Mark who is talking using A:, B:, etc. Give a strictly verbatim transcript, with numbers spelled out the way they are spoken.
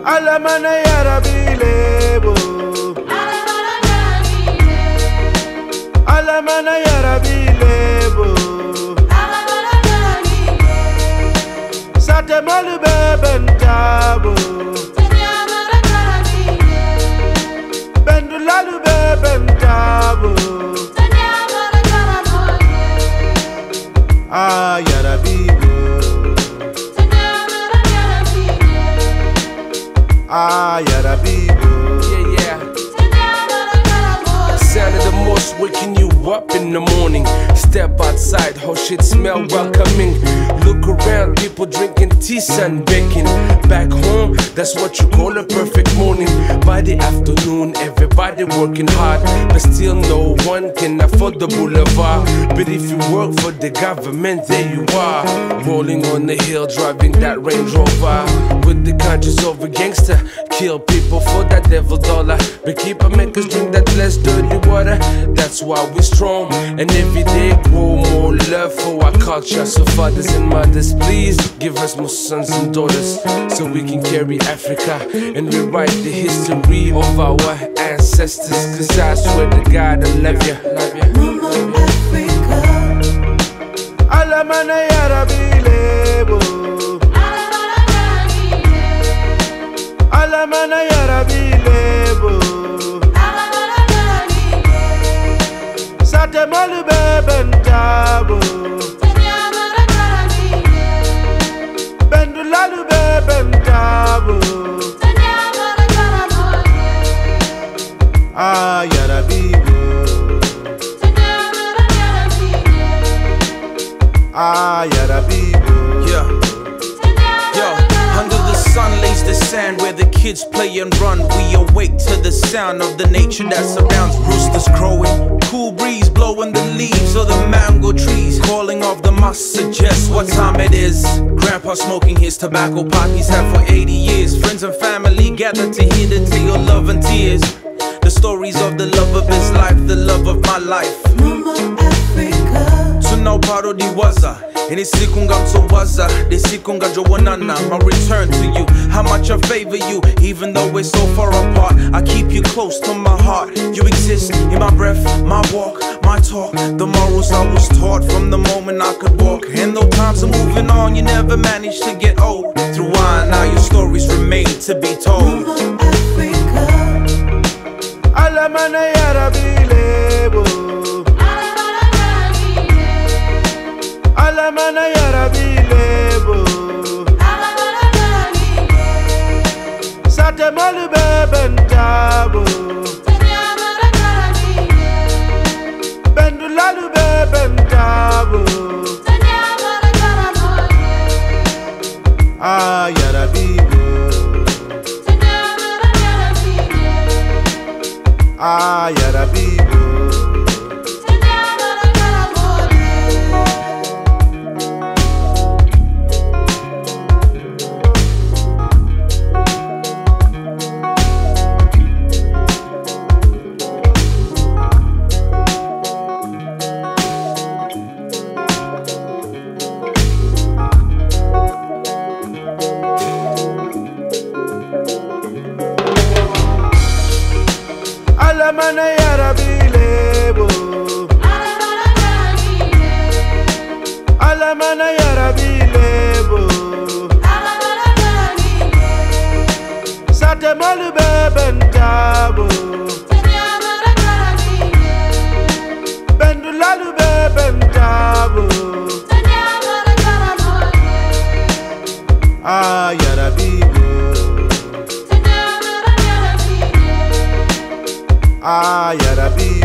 A: Alamana yarabilebo, alamana yarabilebo, sate malu bebentabo, bendulalu bebentabo, ah yarabibo, ah yarabibo.
B: Yeah, yeah. Sound of the most waking you up in the morning. Step outside, how shit smell welcoming. Look around, people drinking tea, sun baking. Back home, that's what you call a perfect morning. By the afternoon, everybody working hard, but still no one can afford the boulevard. But if you work for the government, there you are, rolling on the hill, driving that Range Rover. With the conscience of a gangster, kill people for that devil dollar, but keep on make us drink that less dirty water. That's why we're strong, and every day grow more love for our culture. So fathers and mothers, please give us more sons and daughters, so we can carry Africa and rewrite the history of our ancestors. Cause I swear to God I love you, love you.
C: Mama Africa,
A: Alamana yarabilebo, alamana yarabilebo, sate malu bebentabo, bendulalu bebentabo, ah yarabibo, ah yarabibo.
D: Yeah. Yo, under the sun lays the sand where the kids play and run. We awake to the sound of the nature that surrounds. Roosters crowing, cool breeze blowing the leaves of the mango trees. Calling off the must suggest what time it is. Grandpa smoking his tobacco pipe he's had for eighty years. Friends and family gather to hear the tale of love and tears. The stories of the love of his life, the love of my life.
C: Mama Africa,
D: Tunao paro di waza, inisikunga mtowaza, desikunga jowanana. My return to you, how much I favor you, even though we're so far apart. I keep you close to my heart. You exist in my breath, my walk, my talk. The morals I was taught from the moment I could walk. And though times are moving on, you never managed to get old. Through I now your stories remain to be told.
C: Mama Africa,
A: Alamana yarabilebo, alamana yarabilebo, sate malu bebentabo, bendulalu bebentabo, ah yarabibo, ah yarabibo. Alamana yarabilebo, alamana yarabilebo, sate malu bebentabo, bendulalu bebentabo, ah yarabibo, ah yarabibo.